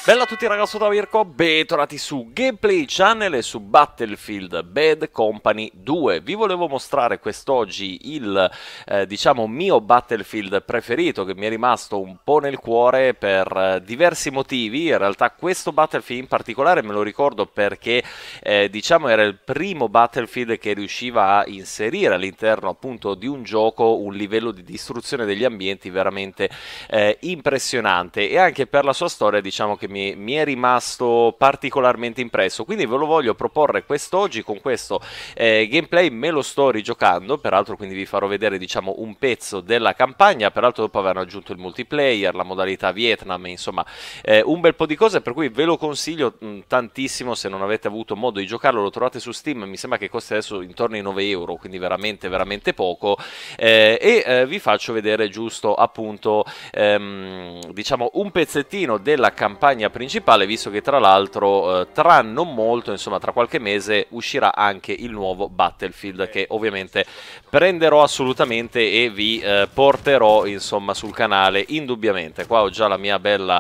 Bella a tutti ragazzi da Mirko, bentornati su Gameplay Channel e su Battlefield Bad Company 2. Vi volevo mostrare quest'oggi il, diciamo, mio Battlefield preferito che mi è rimasto un po' nel cuore per diversi motivi. In realtà questo Battlefield in particolare me lo ricordo perché, diciamo, era il primo Battlefield che riusciva a inserire all'interno appunto di un gioco un livello di distruzione degli ambienti veramente impressionante, e anche per la sua storia diciamo che mi è rimasto particolarmente impresso, quindi ve lo voglio proporre quest'oggi con questo gameplay. Me lo sto rigiocando peraltro, quindi vi farò vedere diciamo un pezzo della campagna, peraltro dopo aver aggiunto il multiplayer, la modalità Vietnam, insomma un bel po' di cose, per cui ve lo consiglio tantissimo. Se non avete avuto modo di giocarlo, lo trovate su Steam, mi sembra che costi adesso intorno ai 9 euro, quindi veramente veramente poco, vi faccio vedere giusto appunto diciamo un pezzettino della campagna principale, visto che tra l'altro tra non molto, insomma tra qualche mese, uscirà anche il nuovo Battlefield, che ovviamente prenderò assolutamente e vi porterò insomma sul canale indubbiamente. Qua ho già la mia bella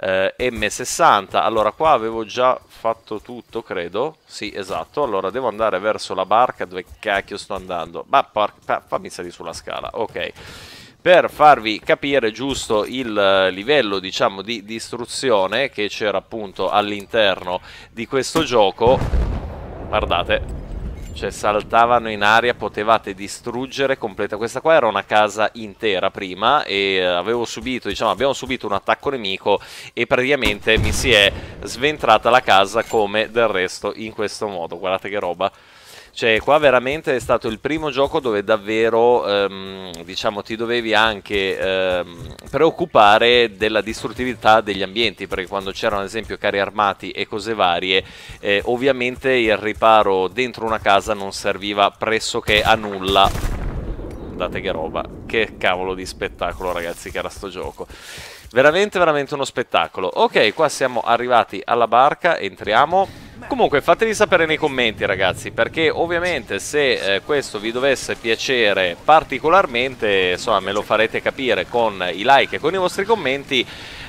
M60. Allora qua avevo già fatto tutto, credo, sì esatto. Allora devo andare verso la barca. Dove cacchio sto andando? Ma fammi salire sulla scala, ok, per farvi capire giusto il livello diciamo di distruzione che c'era appunto all'interno di questo gioco. Guardate, cioè saltavano in aria, potevate distruggere completa. Questa qua era una casa intera prima e abbiamo subito un attacco nemico e praticamente mi si è sventrata la casa come del resto in questo modo. Guardate che roba. Cioè, qua veramente è stato il primo gioco dove davvero, diciamo, ti dovevi anche preoccupare della distruttività degli ambienti, perché quando c'erano ad esempio carri armati e cose varie, ovviamente il riparo dentro una casa non serviva pressoché a nulla. Guardate che roba, che cavolo di spettacolo ragazzi che era sto gioco. Veramente, veramente uno spettacolo. Ok, qua siamo arrivati alla barca, entriamo. Comunque fatemi sapere nei commenti ragazzi, perché ovviamente se questo vi dovesse piacere particolarmente, insomma me lo farete capire con i like e con i vostri commenti.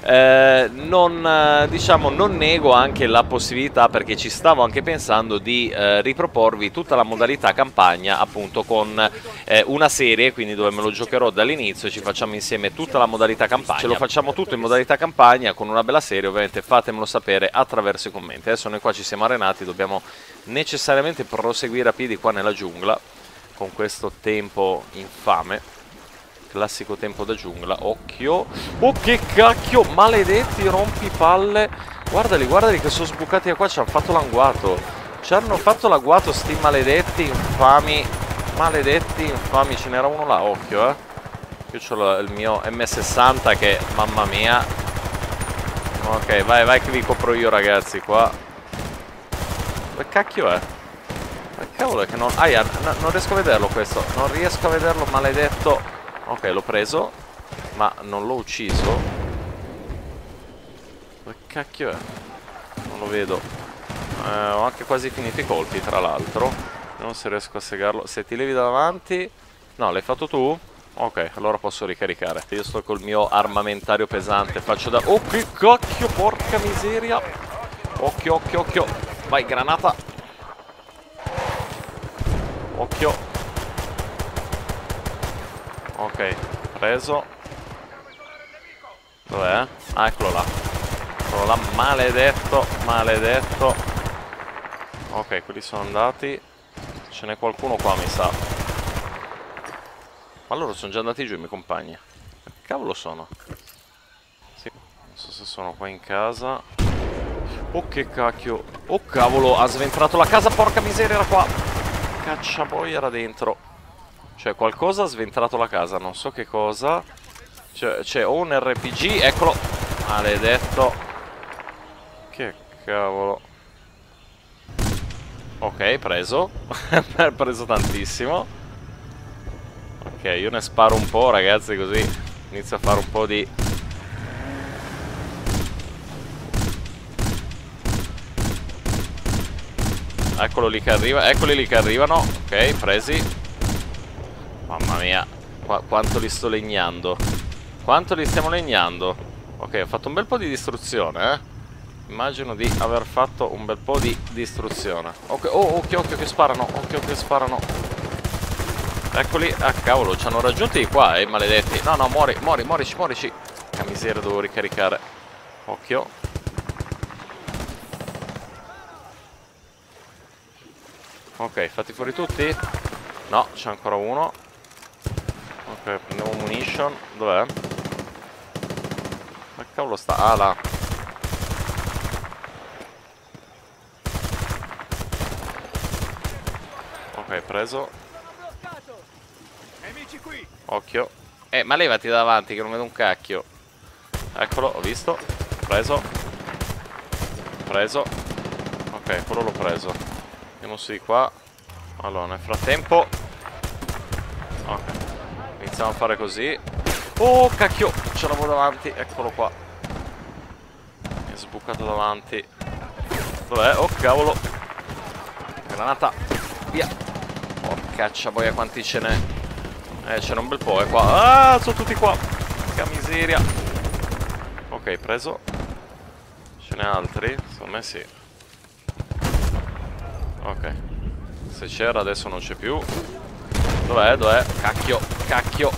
Diciamo, non nego anche la possibilità, perché ci stavo anche pensando di riproporvi tutta la modalità campagna appunto con una serie, quindi dove me lo giocherò dall'inizio e ci facciamo insieme tutta la modalità campagna. Ce lo facciamo tutto in modalità campagna con una bella serie, ovviamente fatemelo sapere attraverso i commenti. Adesso noi qua ci siamo arenati, dobbiamo necessariamente proseguire a piedi qua nella giungla con questo tempo infame. Classico tempo da giungla. Occhio. Oh che cacchio, maledetti rompipalle. Guardali, guardali che sono sbucati da qua. Ci hanno fatto l'agguato. Ci hanno fatto l'agguato sti maledetti infami. Maledetti infami. Ce n'era uno là, occhio Io ho il mio M60 che, mamma mia. Ok, vai, vai che vi copro io ragazzi qua. Che cacchio è? Ma cavolo è che non... non riesco a vederlo questo. Non riesco a vederlo, maledetto. Ok, l'ho preso, ma non l'ho ucciso. Dove cacchio è? Non lo vedo. Ho anche quasi finito i colpi, tra l'altro. Non se riesco a segarlo. Se ti levi davanti... No, l'hai fatto tu? Ok, allora posso ricaricare. Io sto col mio armamentario pesante. Faccio da... Oh, che cacchio, porca miseria. Occhio, occhio, occhio. Vai, granata. Occhio. Ok, preso. Dov'è? Ah, eccolo là. Eccolo là, maledetto, maledetto. Ok, quelli sono andati. Ce n'è qualcuno qua, mi sa. Ma loro sono già andati giù i miei compagni. Che cavolo sono? Sì, non so se sono qua in casa. Oh, che cacchio. Oh, cavolo, ha sventrato la casa, porca miseria, era qua. Cacciaboia era dentro. Cioè qualcosa ha sventrato la casa, non so che cosa. C'è un RPG, eccolo. Maledetto. Che cavolo. Ok, preso. Preso tantissimo. Ok, io ne sparo un po' ragazzi, così inizio a fare un po' di... Eccolo lì che arriva, eccoli lì che arrivano. Ok, presi. Mamma mia, quanto li sto legnando. Quanto li stiamo legnando. Ok, ho fatto un bel po' di distruzione, Immagino di aver fatto un bel po' di distruzione. Ok, oh, occhio, occhio che sparano. Occhio che sparano. Eccoli. Ah, cavolo, ci hanno raggiunti di qua, maledetti. No, no, muori, muori, morici, morici. Che miseria, devo ricaricare. Occhio. Ok, fatti fuori tutti? No, c'è ancora uno. Ok, prendiamo munition. Dov'è? Ma cavolo sta? Ah, là. Ok, preso. Occhio. Ma levati davanti che non vedo un cacchio. Eccolo, ho visto. Preso. Preso. Ok, quello l'ho preso. Andiamo su di qua. Allora, nel frattempo. Ok. Iniziamo a fare così. Oh, cacchio. Ce l'avevo davanti. Eccolo qua. Mi è sbucato davanti. Dov'è? Oh, cavolo. Granata. Via. Porcaccia boia, quanti ce n'è. C'era un bel po', qua. Ah, sono tutti qua. Che miseria. Ok, preso. Ce n'è altri? Secondo me sì. Ok. Se c'era adesso non c'è più. Dov'è? Dov'è? Cacchio. Cacchio.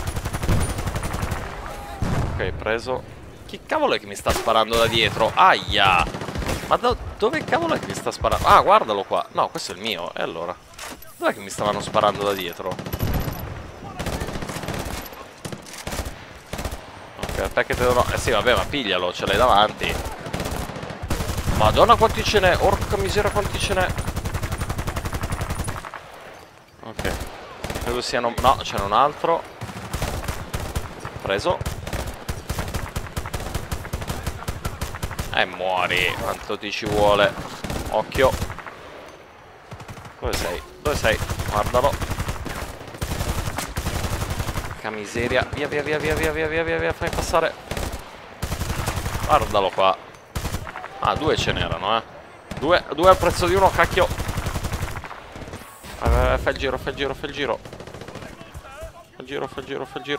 Ok, preso. Chi cavolo è che mi sta sparando da dietro? Aia. Ma dove cavolo è che mi sta sparando? Ah, guardalo qua. No, questo è il mio. E allora? Dov'è che mi stavano sparando da dietro? Aspetta che te lo... Eh sì, vabbè, ma piglialo, ce l'hai davanti. Madonna quanti ce n'è. Orca misera quanti ce n'è. Ok. Credo siano... No, c'è un altro. Preso. Muori. Quanto ti ci vuole. Occhio. Dove sei? Dove sei? Guardalo. Miseria. Via, via, via, via, via, via, via, via, via, fai passare. Guardalo qua. Ah, due ce n'erano, Due al prezzo di uno, cacchio. Fai il giro, fai il giro, fai il giro. Fai il giro, fai il giro, fai il giro.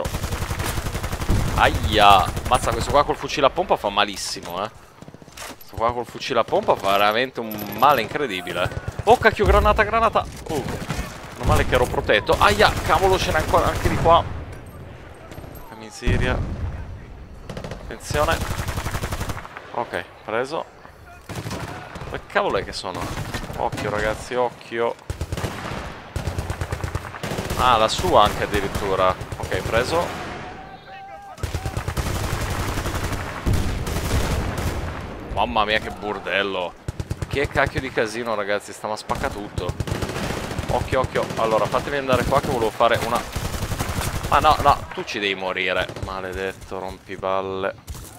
Aia. Mazza, questo qua col fucile a pompa fa malissimo, Questo qua col fucile a pompa fa veramente un male incredibile. Oh, cacchio, granata, granata. Meno male che ero protetto. Aia, cavolo, ce n'è ancora anche di qua. Miseria. Attenzione. Ok, preso. Che cavolo è che sono? Occhio ragazzi, occhio. Ah, la sua anche addirittura. Ok, preso. Mamma mia che bordello. Che cacchio di casino ragazzi, sta ma spacca tutto. Occhio, occhio. Allora, fatemi andare qua che volevo fare una... Ah no, no, tu ci devi morire. Maledetto rompiballe.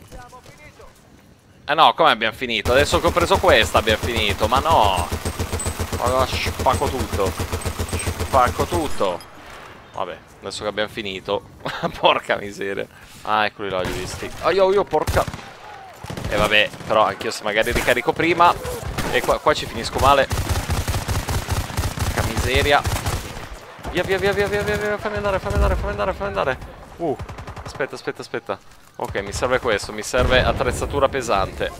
No, come abbiamo finito? Adesso che ho preso questa abbiamo finito. Ma no. Allora spacco tutto. Spacco tutto. Vabbè, adesso che abbiamo finito. Porca miseria. Ah, eccoli là, li ho visti. Ah, io, porca. E vabbè, però anch'io se magari ricarico prima. E qua ci finisco male. Porca miseria. Via, via, via, via, via, via, via, fammi andare, fammi andare, fammi andare, fammi andare. Aspetta, aspetta, aspetta. Ok, mi serve questo, mi serve attrezzatura pesante.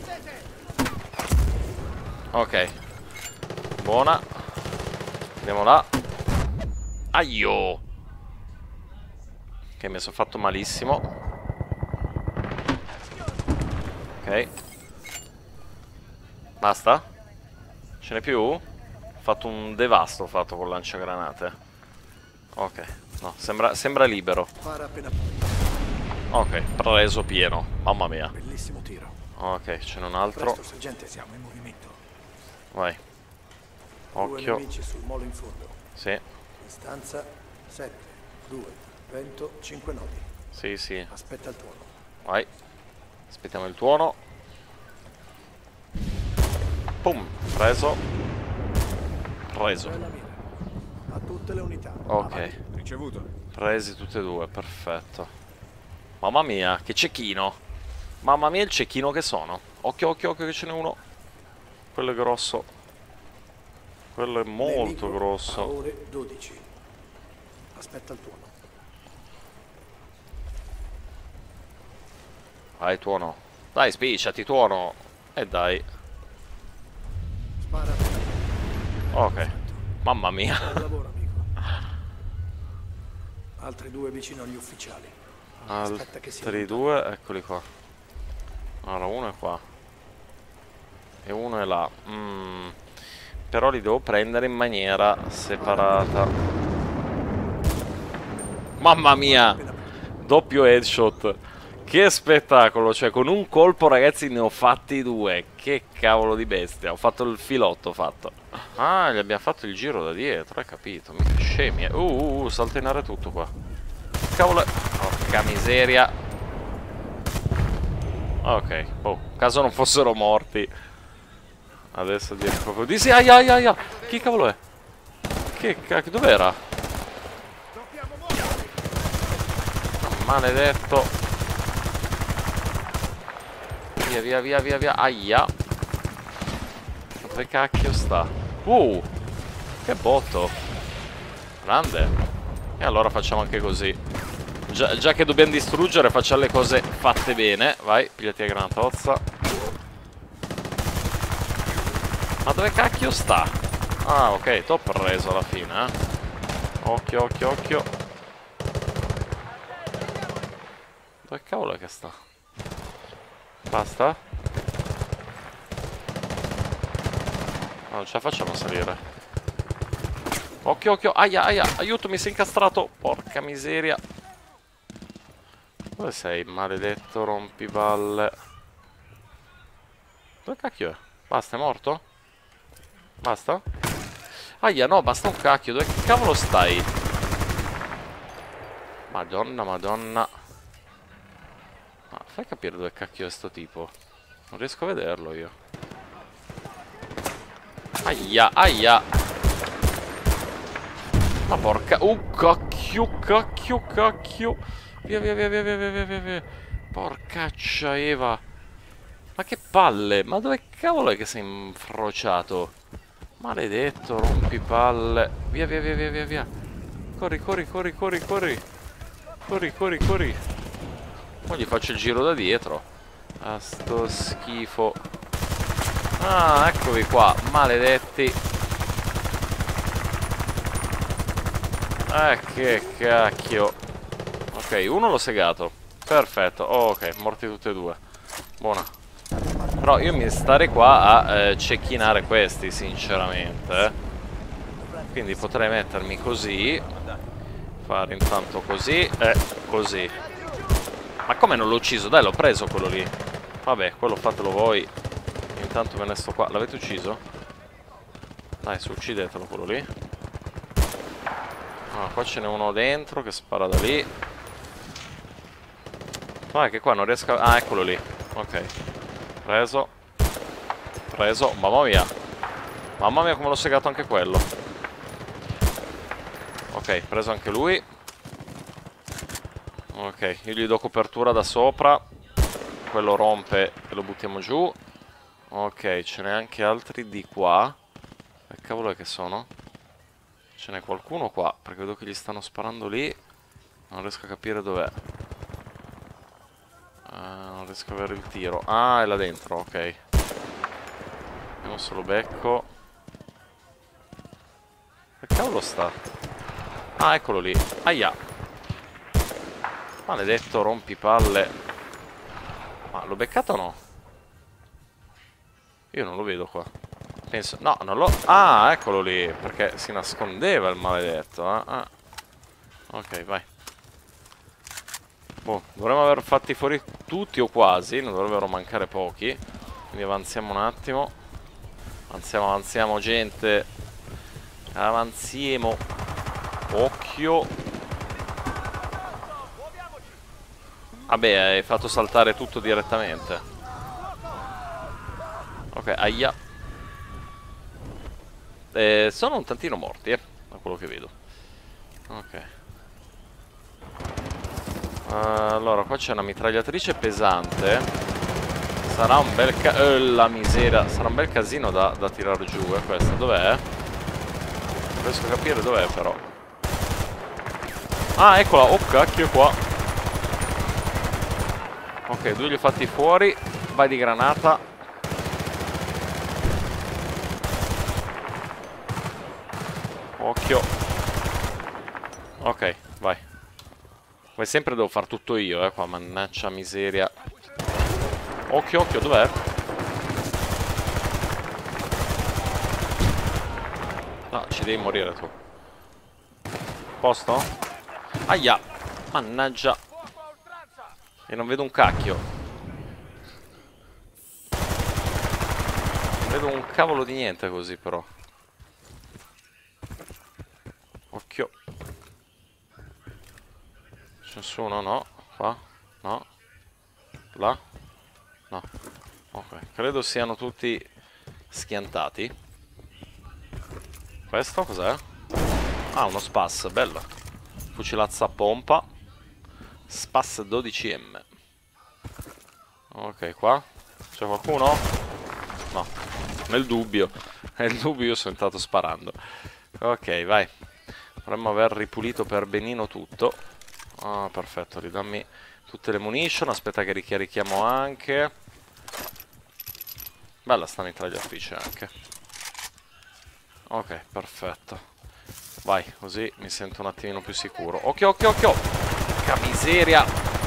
Ok. Buona. Andiamo là. Aio. Ok, mi sono fatto malissimo. Ok. Basta? Ce n'è più? Ho fatto un devasto, ho fatto con lanciagranate. Ok, no, sembra libero. Ok, preso pieno. Mamma mia. Bellissimo tiro. Ok, ce n'è un altro. Presto, sergente, siamo in movimento. Vai. Occhio. 2 nemici sul molo in fondo. Sì. Distanza 7, 2, vento, 5 nodi. Sì, sì. Aspetta il tuono. Vai. Aspettiamo il tuono. Pum, preso. Preso. Bella mira. A tutte le unità. Ok. Avanti. Ricevuto. Presi tutte e due, perfetto. Mamma mia, che cecchino. Mamma mia il cecchino che sono. Occhio, occhio, occhio che ce n'è uno. Quello è grosso. Quello è molto Nemico grosso. a ore 12. Aspetta il tuono. Vai tuono. Dai, spicciati tuono. E dai. Spara. Ok. Mamma mia. Buon lavoro, amico. Altri 2 vicino agli ufficiali. Aspetta che si Altri allontani. 2, eccoli qua. Allora, uno è qua. E uno è là. Però li devo prendere in maniera separata. Mamma mia! Doppio headshot. Che spettacolo. Cioè, con un colpo, ragazzi, ne ho fatti 2. Che cavolo di bestia. Ho fatto il filotto, fatto. Ah, gli abbiamo fatto il giro da dietro, hai capito? Mica scemi. Saltenare tutto qua. Cavolo. Porca miseria. Ok, oh, caso non fossero morti. Adesso direi proprio di sì. Aia. Chi cavolo è? Che cacchio, dov'era? Maledetto. Via. Aia. Dove cacchio sta? Che botto. Grande. E allora facciamo anche così. Già che dobbiamo distruggere, facciamo le cose fatte bene. Vai, pigliati la granatozza. Ma dove cacchio sta? Ah, ok, t'ho preso alla fine, eh. Occhio. Dove cavolo è che sta? Basta? No, non ce la facciamo salire. Occhio. Aia. Aiuto, mi sei incastrato. Porca miseria. Dove sei, maledetto rompipalle? Dove cacchio è? Basta, è morto? Basta? Aia, no, basta un cacchio. Dove cavolo stai? Madonna. Ma fai capire dove cacchio è sto tipo. Non riesco a vederlo io. Aia. Ma porca... cacchio. Via. Porcaccia Eva. Ma che palle. Ma dove cavolo è che sei infrociato? Maledetto, rompipalle. Via. Corri. Poi gli faccio il giro da dietro. A sto schifo. Ah, eccovi qua, maledetti. Che cacchio. Ok, uno l'ho segato. Perfetto. Oh, ok, morti tutti e 2. Buona. Però io mi starei qua a cecchinare questi, sinceramente. Quindi potrei mettermi così. Fare intanto così e così. Ma come non l'ho ucciso? Dai, l'ho preso quello lì. Vabbè, quello fatelo voi. Intanto me ne sto qua. L'avete ucciso? Dai, su, uccidetelo quello lì. Ah, qua ce n'è uno dentro che spara da lì. Vai, che qua non riesco a... Ah, eccolo lì. Ok. Preso. Mamma mia come l'ho segato anche quello. Ok, preso anche lui. Ok, io gli do copertura da sopra. Quello rompe e lo buttiamo giù. Ok, ce n'è anche altri di qua. Che cavolo è che sono? Ce n'è qualcuno qua, perché vedo che gli stanno sparando lì. Non riesco a capire dov'è. Non riesco a avere il tiro. Ah, è là dentro, ok. Vediamo se lo becco. Che cavolo sta? Ah, eccolo lì. Aia. Maledetto rompipalle. Ma l'ho beccato o no? Io non lo vedo qua. Penso... No, non l'ho... Ah, eccolo lì. Perché si nascondeva il maledetto. Ok, vai. Boh, dovremmo aver fatti fuori tutti o quasi. Non dovrebbero mancare pochi. Quindi avanziamo un attimo. Avanziamo, gente. Avanziamo. Occhio. Vabbè, hai fatto saltare tutto direttamente. Ok, aia. Sono un tantino morti, da quello che vedo. Ok. Allora, qua c'è una mitragliatrice pesante. Sarà un bel la miseria. Sarà un bel casino da tirare giù, questa. Dov'è? Non riesco a capire dov'è, però. Ah, eccola. Oh, cacchio, qua. Ok, 2 li ho fatti fuori. Vai di granata. occhio. Ok, vai. Come sempre devo far tutto io, qua, mannaggia miseria. Occhio, occhio, dov'è? No, ci devi morire tu. Posto? Aia! Mannaggia. E non vedo un cacchio. Non vedo un cavolo di niente così però. Occhio. C'è nessuno? No. Qua? No. Là? No. Ok. Credo siano tutti schiantati. Questo cos'è? Ah, uno spas. Bello. Fucilazza a pompa. Spas 12M. Ok, qua. C'è qualcuno? No. Nel dubbio. Nel dubbio io sono entrato sparando. Ok, vai. Dovremmo aver ripulito per benino tutto. Ah, perfetto, ridammi tutte le munition. Aspetta che ricarichiamo anche. Bella sta mitragliatrice anche. Ok, perfetto. Vai, così mi sento un attimino più sicuro. Occhio, occhio, occhio. Che miseria.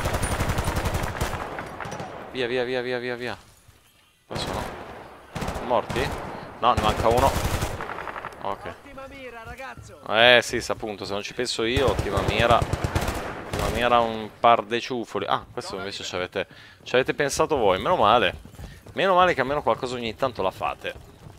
Via, via, via, via, via, via. Dove sono? Morti? No, ne manca uno. Ok. Sì, appunto, se non ci penso io, ottima mira. Ottima mira un par de ciuffoli. Ah, questo invece ci avete pensato voi. Meno male. Meno male che almeno qualcosa ogni tanto la fate.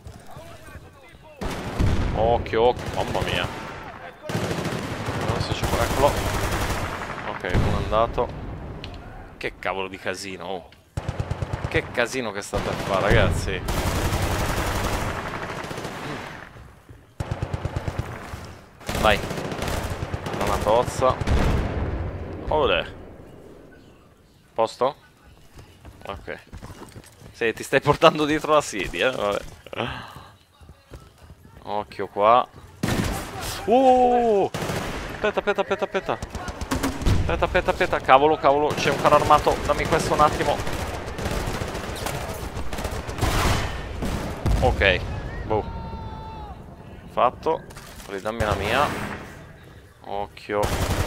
Occhio, occhio. Mamma mia. Adesso c'è eccolo. Ok, uno è andato. Che cavolo di casino. Oh. Che casino che state a fare, ragazzi. Vai. Una tozza. Olè. Posto? Ok. Sì, ti stai portando dietro la sedia, vabbè. Occhio qua. Aspetta, aspetta, aspetta, aspetta. Aspetta, aspetta, aspetta. Cavolo, cavolo, c'è un carro armato. Dammi questo un attimo. Ok. Boh. Fatto. Ridammi la mia. Occhio.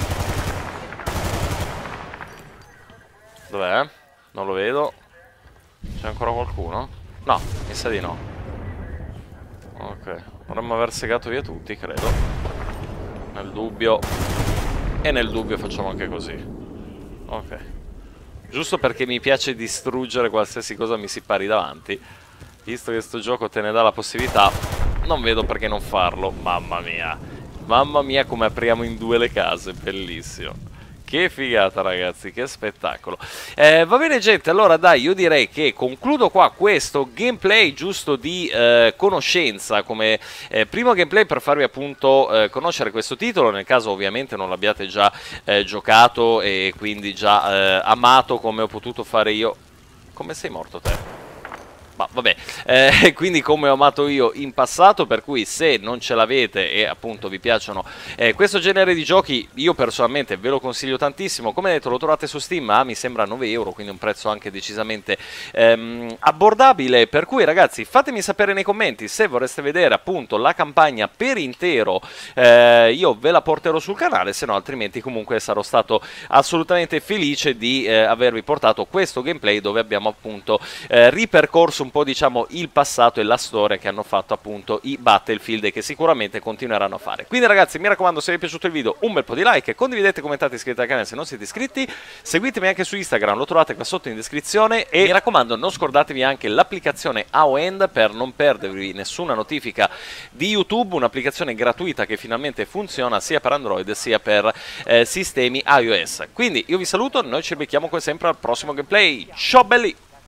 Dov'è? Non lo vedo. C'è ancora qualcuno? No, mi sa di no. Ok. Dovremmo aver segato via tutti, credo. Nel dubbio. E nel dubbio facciamo anche così. Ok. Giusto perché mi piace distruggere qualsiasi cosa mi si pari davanti. Visto che sto gioco te ne dà la possibilità, non vedo perché non farlo. Mamma mia. Mamma mia come apriamo in due le case. Bellissimo. Che figata ragazzi, che spettacolo. Va bene gente, allora dai, io direi che concludo qua questo gameplay giusto di conoscenza, come primo gameplay per farvi appunto conoscere questo titolo, nel caso ovviamente non l'abbiate già giocato e quindi già amato come ho potuto fare io. Come sei morto te? Ma vabbè, quindi come ho amato io in passato, per cui se non ce l'avete e appunto vi piacciono questo genere di giochi, io personalmente ve lo consiglio tantissimo. Come detto, lo trovate su Steam, mi sembra 9 euro, quindi un prezzo anche decisamente abbordabile, per cui ragazzi fatemi sapere nei commenti se vorreste vedere appunto la campagna per intero, io ve la porterò sul canale, se no altrimenti comunque sarò stato assolutamente felice di avervi portato questo gameplay dove abbiamo appunto ripercorso un po' diciamo il passato e la storia che hanno fatto appunto i Battlefield e che sicuramente continueranno a fare. Quindi ragazzi mi raccomando, se vi è piaciuto il video un bel po' di like, condividete, commentate, iscrivetevi al canale se non siete iscritti, seguitemi anche su Instagram, lo trovate qua sotto in descrizione e mi raccomando non scordatevi anche l'applicazione AOEnd per non perdervi nessuna notifica di YouTube, un'applicazione gratuita che finalmente funziona sia per Android sia per sistemi iOS. Quindi io vi saluto, noi ci becchiamo come sempre al prossimo gameplay, ciao belli!